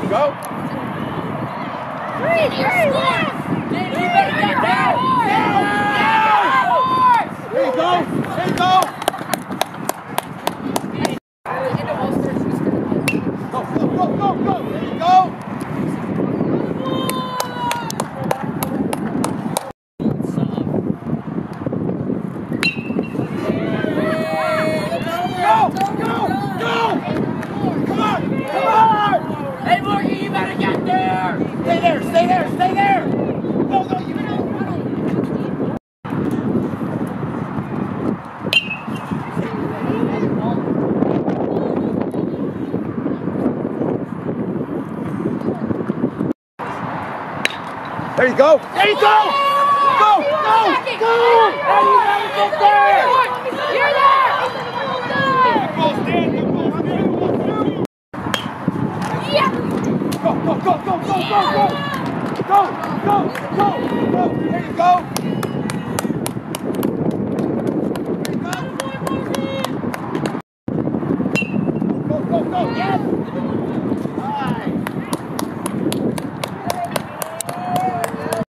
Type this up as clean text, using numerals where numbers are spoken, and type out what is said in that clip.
Go. Three, score! You better get down! There you go! There you go! Go, go, go, go, go! There you go! Go! Go! Go! Come on! Come on! Hey, Morgan, you better get there! Stay there! Stay there! Stay there! Go, go! You know! There you go! There you go! Go! Go! Go! Hey, you better get there! You're there! Yeah! Go! Go! Go! Go! Go! Go! Go! Go! Go! Go! Go! There you go! Go! Go! Go! Yes!